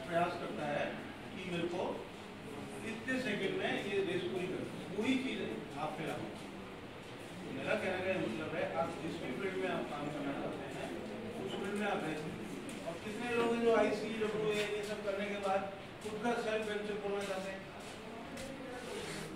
प्रयास करता है कि मेरे को इतने सेकंड में ये रेस पूरी कर, पूरी चीज आप फैलाओ। तो मेरा कहने का मतलब है आप जिस भी फील्ड में आप काम करना चाहते हैं उस फील्ड में आप रह सकते हैं। और कितने लोग हैं जो ICW ये सब करने के बाद खुद का सेल्फ वेंचर खोलना चाहते हैं।